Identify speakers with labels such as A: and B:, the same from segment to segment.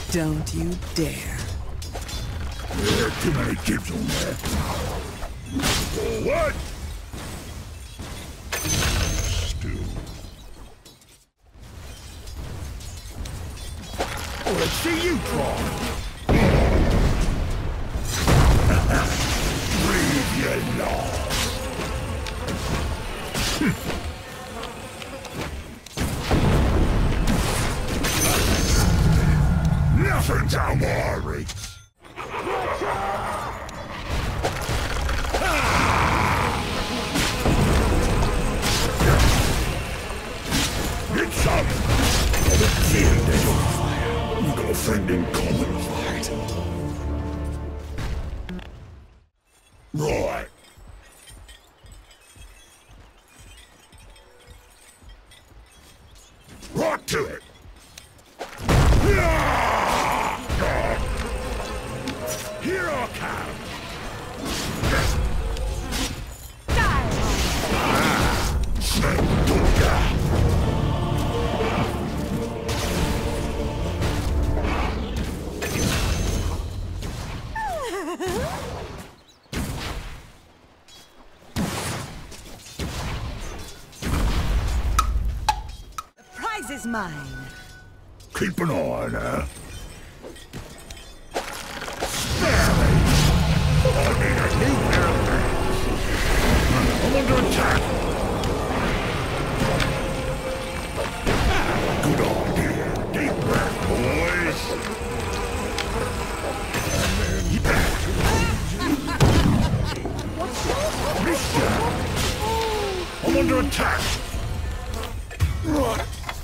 A: Don't you dare.
B: Too many kids on there. What? Still. Oh, let's see you try. Breathe your law. Nothing's out of our reach. It's up! The field is on fire. We've got a friend in common, right? Right. Right to it! Here I come! Snake Dooga!
A: The prize is mine.
B: Keep an eye on her. I need a new pair of pants. I'm under attack. Good idea. Deep breath, boys. Mister! I'm under attack. Right.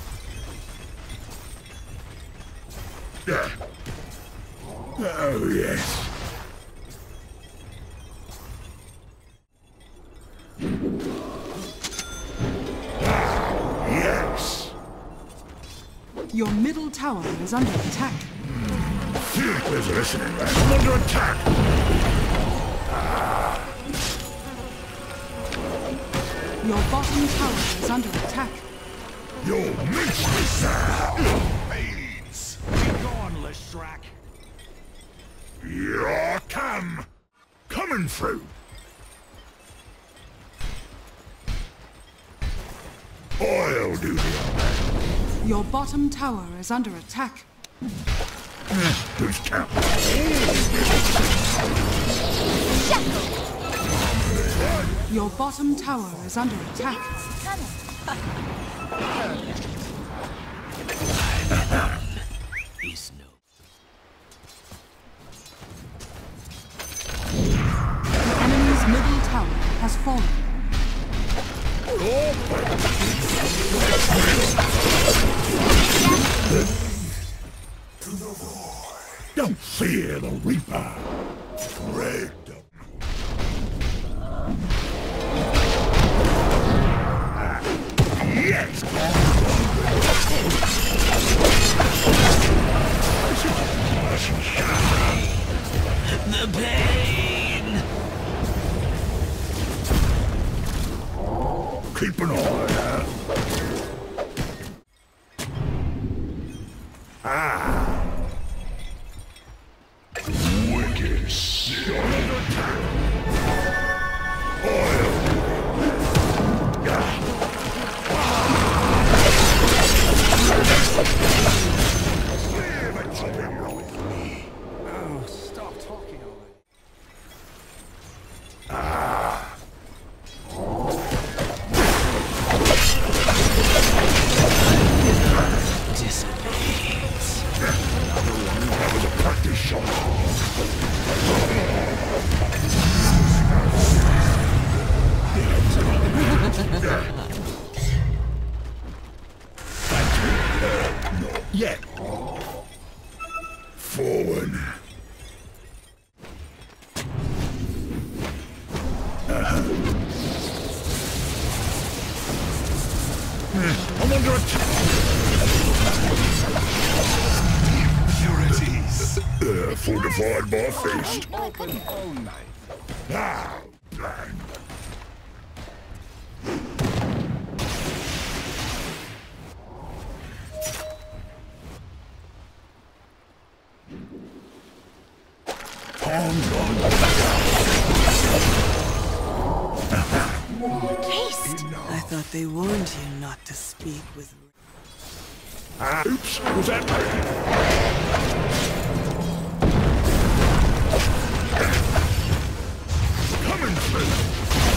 B: Yeah. Oh, yes. Yes!
A: Your middle tower is under attack.
B: There's listening, man. I'm under attack!
A: Your bottom tower is under attack.
B: You'll meet me, sir!
C: Fades! Be gone, Leshrac!
B: Here I come! Coming through! I'll do the honor.
A: Your bottom tower is under attack.
B: Who's counting?
A: Your bottom tower is under attack.
C: He's no.
A: The enemy's middle tower has fallen.
B: Don't fear the Reaper. Red. Yes.
C: The pain!
B: Keep an eye on her. Wicked sick. Oil.
C: Oh, stop talking already. Dissipates.
B: That was a practice shot. Not yet. Forward. I'm under attack.
C: Impurities.
B: Fortified by fist.
C: Open all night.
B: Ah, bang.
A: Haste! I thought they warned you not to speak with...
B: Oops, was that coming through?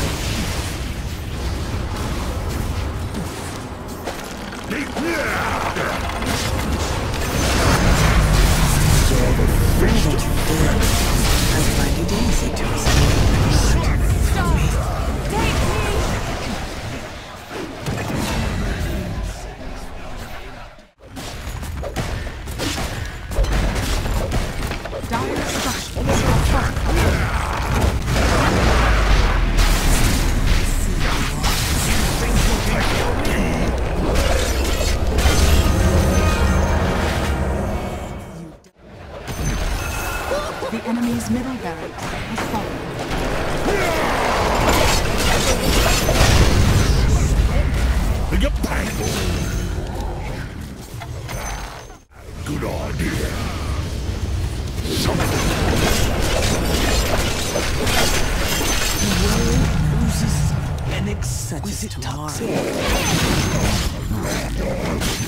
A: I find it easy to escape. Stop me. Take me! Dire structures are fortified. The enemy's middle barracks has fallen.
B: Big up bangle. Good idea.
A: The world loses an exquisite tomorrow.